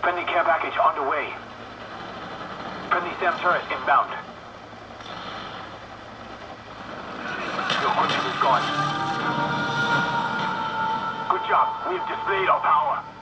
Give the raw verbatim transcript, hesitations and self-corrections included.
Friendly care package on the way. Friendly SAM turret inbound. Your mission is gone. Good job. We've displayed our power.